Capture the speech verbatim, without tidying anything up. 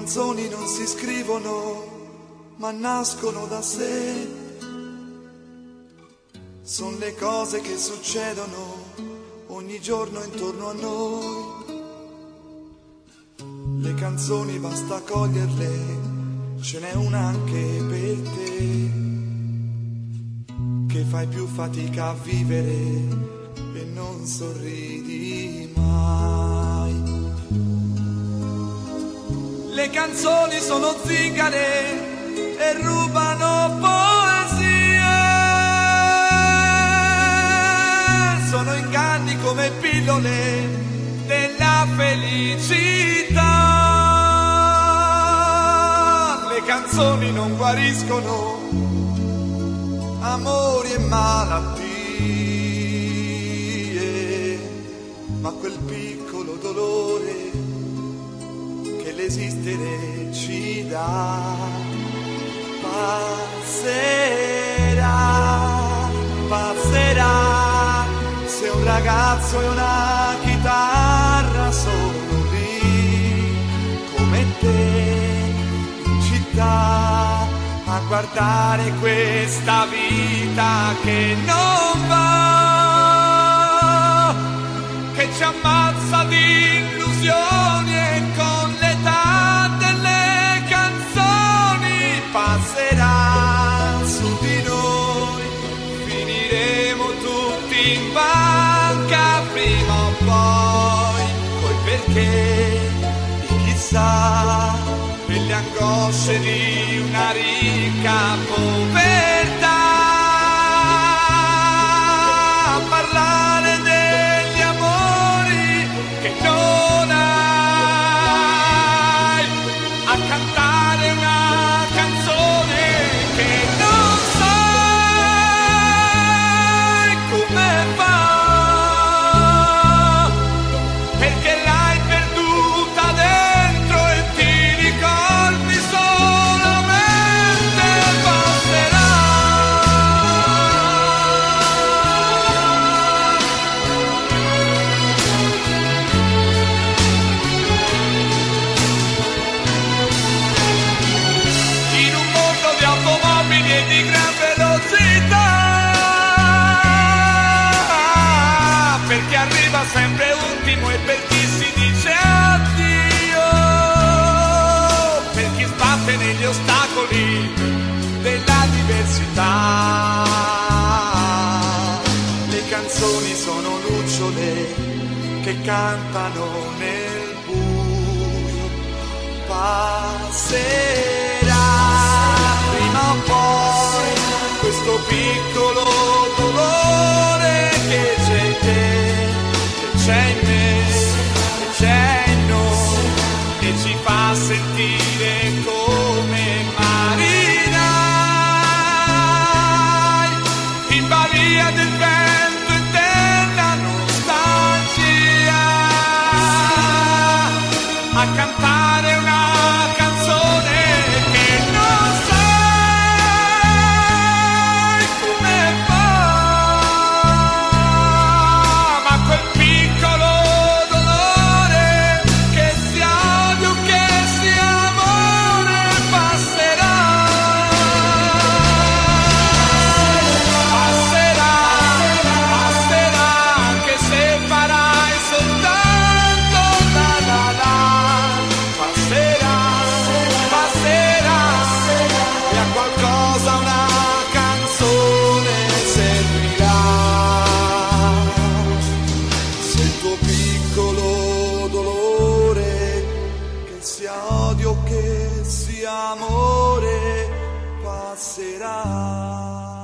canzoni non si scrivono, ma nascono da sé. Sono le cose che succedono ogni giorno intorno a noi. Le canzoni basta coglierle, ce n'è una anche per te, che fai più fatica a vivere e non sorridi mai. Le canzoni sono zingare e rubano poesie, sono inganni come pillole della felicità. Le canzoni non guariscono amori e malattie, ma quel piccolo dolore che l'esistere ci dà passerà, passerà. Se un ragazzo e una chitarra sono lì come te in città a guardare questa vita che non va, che ci ammazza di illusioni, e con l'età delle canzoni passerà su di noi, finiremo tutti in banca prima o poi, poi perché di chissà, per le angosce di una ricca povertà, a parlare degli amori che non hai, a cantare una canzone che non sai come fa, perché l'hai perduta dentro e ti ricordi solamente passerà. In un mondo di automobili e di gran velocità, per chi arriva sempre ultimo e per chi si dice addio, per chi sbatte negli ostacoli della diversità. Le canzoni sono lucciole che cantano nel buio, passerà prima o poi questo piccolo dolore che c'è in te, che c'è in me, che c'è in noi, e ci fa sentire come marinai in balia del vento e della nostalgia, a cantare una canzone che non sai come fa, ma quel piccolo dolore, che sia odio, che sia amore, passerà, passerà, passerà, anche se farai soltanto la la la, passerà, passerà, e a qualcosa una canzone servirà. Se il tuo piccolo dolore, che sia odio, che sia amore, passerà.